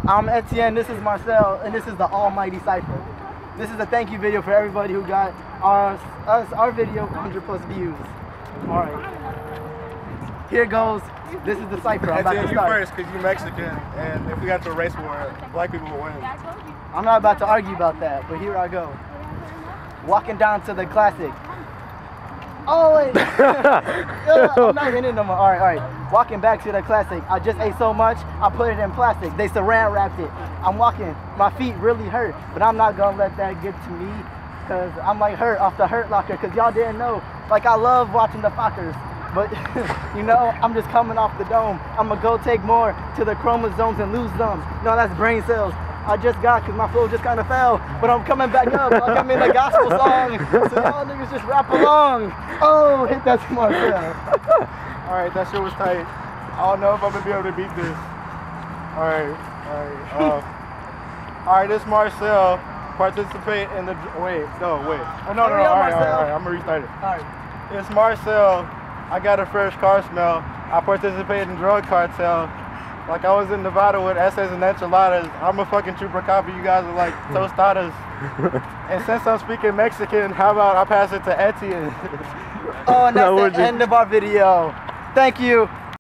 I'm Etienne, this is Marcel, and this is the Almighty Cypher. This is a thank you video for everybody who got our video 100+ views. Alright. Here goes. This is the Cypher. I'm about to start. You first, because you're Mexican, and if we got to a race war, black people will win. I'm not about to argue about that, but here I go. Walking down to the classic. Oh wait! I'm not hitting them. Alright. Walking back to the classic. I just ate so much, I put it in plastic. They saran wrapped it. I'm walking. My feet really hurt, but I'm not gonna let that get to me, because I'm like hurt off the Hurt Locker, because y'all didn't know. Like, I love watching the Fockers, but you know, I'm just coming off the dome. I'm gonna go take more to the chromosomes and lose them. No, that's brain cells. I just got, because my flow just kind of fell, but I'm coming back up like I'm in a gospel song, so y'all niggas just rap along. Oh, hit that to Marcel. Alright, that shit was tight. I don't know if I'm going to be able to beat this. Alright. Alright, this Marcel. Participate in the, wait. Oh, no, alright, I'm going to restart it. Alright. It's Marcel. I got a fresh car smell. I participated in drug cartel. Like I was in Nevada with essays and enchiladas. I'm a fucking trooper copy. You guys are like tostadas. And since I'm speaking Mexican, how about I pass it to Etienne? Oh, and that's the end of our video. Thank you.